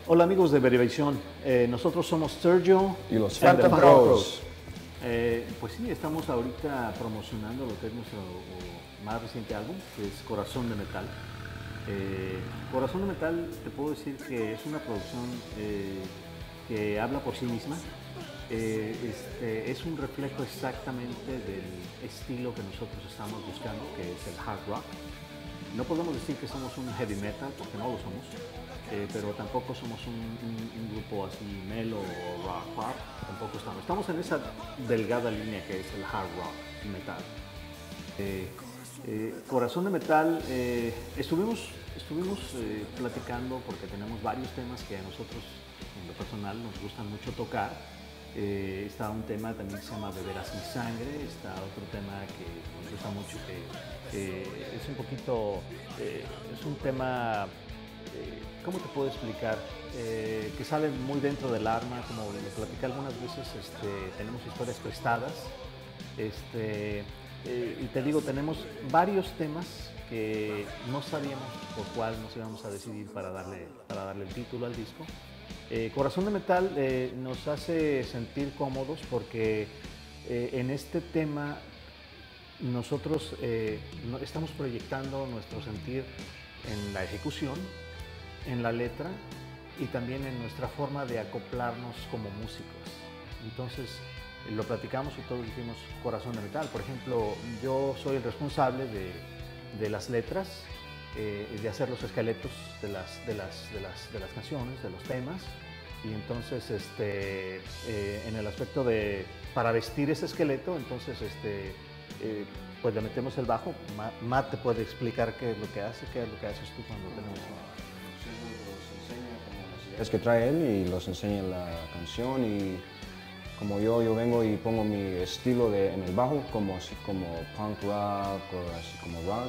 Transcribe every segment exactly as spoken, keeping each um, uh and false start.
Hola amigos de Verivisión, eh, nosotros somos Sergio y los and the Phantom Phantom Crows. Eh, pues sí, estamos ahorita promocionando lo que es nuestro más reciente álbum, que es Corazón de Metal. Eh, Corazón de Metal, te puedo decir que es una producción eh, que habla por sí misma. Eh, este, es un reflejo exactamente del estilo que nosotros estamos buscando, que es el hard rock. No podemos decir que somos un heavy metal, porque no lo somos, eh, pero tampoco somos un, un, un grupo así melo o rock pop, tampoco estamos. Estamos en esa delgada línea que es el hard rock metal. Eh, eh, Corazón de Metal, eh, estuvimos, estuvimos eh, platicando porque tenemos varios temas que a nosotros, en lo personal, nos gustan mucho tocar. Eh, está un tema también que se llama Beberás mi sangre, está otro tema que nos gusta mucho, que eh, es un poquito, eh, es un tema, eh, ¿cómo te puedo explicar? Eh, que sale muy dentro del alma, como lo platicé algunas veces, este, tenemos historias prestadas, este, eh, y te digo, tenemos varios temas que no sabíamos por cuál nos íbamos a decidir para darle, para darle el título al disco. Eh, Corazón de Metal eh, nos hace sentir cómodos porque eh, en este tema nosotros eh, no, estamos proyectando nuestro sentir en la ejecución, en la letra y también en nuestra forma de acoplarnos como músicos. Entonces lo platicamos y todos dijimos Corazón de Metal. Por ejemplo, yo soy el responsable de, de las letras, Eh, de hacer los esqueletos de las, de, las, de, las, de las canciones, de los temas, y entonces este, eh, en el aspecto de, para vestir ese esqueleto, entonces este, eh, pues le metemos el bajo. Matt, Matt te puede explicar qué es lo que hace, qué es lo que haces tú cuando tenemos un... Los enseña como las ideas que trae él y los enseña la canción, y como yo, yo vengo y pongo mi estilo de, en el bajo, como, así como punk rock o así como rock,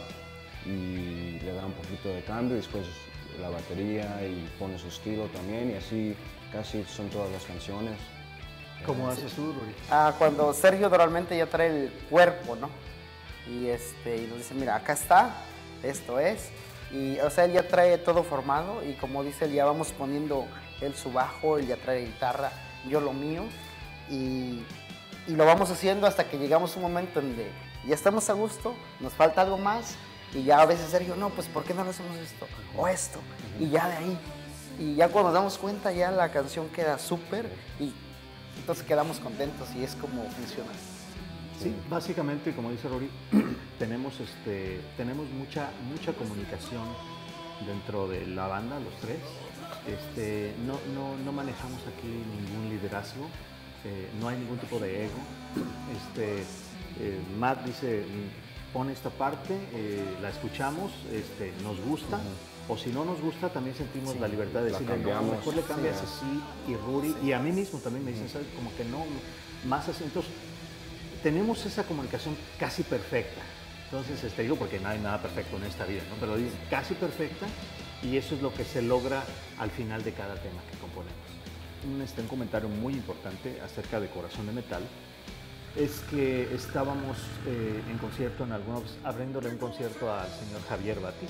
y le da un poquito de cambio, y después la batería y pone su estilo también, y así casi son todas las canciones. ¿Cómo haces tú, Ruri? Ah, cuando Sergio normalmente ya trae el cuerpo, ¿no? Y, este, y nos dice, mira, acá está, esto es, y o sea, él ya trae todo formado, y como dice él, ya vamos poniendo él su bajo, él ya trae guitarra, yo lo mío, y, y lo vamos haciendo hasta que llegamos a un momento en donde ya estamos a gusto, nos falta algo más. Y ya a veces Sergio, no, pues ¿por qué no lo hacemos esto? O esto. Y ya de ahí. Y ya cuando nos damos cuenta ya la canción queda súper y entonces quedamos contentos y es como funciona. Sí, básicamente, como dice Rory, tenemos, este, tenemos mucha, mucha comunicación dentro de la banda, los tres. Este, no, no, no manejamos aquí ningún liderazgo, eh, no hay ningún tipo de ego. Este, eh, Matt dice, pone esta parte, eh, la escuchamos, este, nos gusta, uh-huh. o si no nos gusta también sentimos sí, la libertad de decirle, no, mejor le cambias sí, así, y Ruri, sí. y a mí mismo también me dicen, ¿sabes? Como que no, más así. Entonces, tenemos esa comunicación casi perfecta. Entonces, este, digo, porque no hay nada perfecto en esta vida, ¿no? Pero digo, casi perfecta, y eso es lo que se logra al final de cada tema que componemos. Un, este, un comentario muy importante acerca de Corazón de Metal es que estábamos eh, en concierto, en algunos, abriéndole un concierto al señor Javier Batis.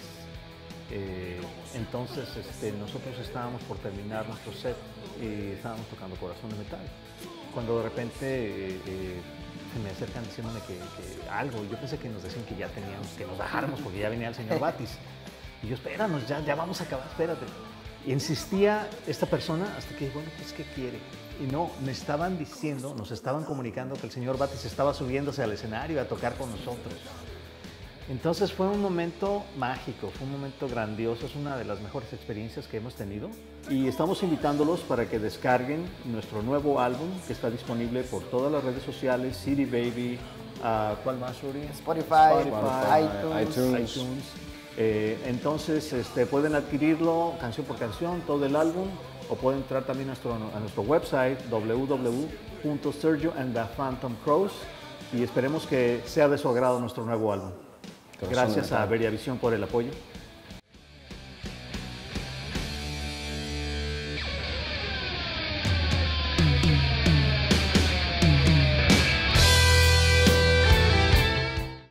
Eh, entonces este, nosotros estábamos por terminar nuestro set y estábamos tocando Corazón de Metal. Cuando de repente eh, eh, se me acercan diciéndome que, que algo, yo pensé que nos decían que ya teníamos, que nos bajáramos porque ya venía el señor Batis. Y yo, espéranos, ya, ya vamos a acabar, espérate. Y insistía esta persona hasta que, bueno, pues, ¿qué quiere? Y no, me estaban diciendo, nos estaban comunicando que el señor Batis estaba subiéndose al escenario a tocar con nosotros. Entonces fue un momento mágico, fue un momento grandioso, es una de las mejores experiencias que hemos tenido. Y estamos invitándolos para que descarguen nuestro nuevo álbum, que está disponible por todas las redes sociales, C D Baby, uh, ¿cuál más, Uri? Spotify, Spotify, iTunes. iTunes. iTunes. Eh, entonces este, pueden adquirirlo canción por canción, todo el álbum, o pueden entrar también a nuestro, a nuestro website w w w punto sergio and the phantom crows, y esperemos que sea de su agrado nuestro nuevo álbum. Gracias a Verivisión por el apoyo.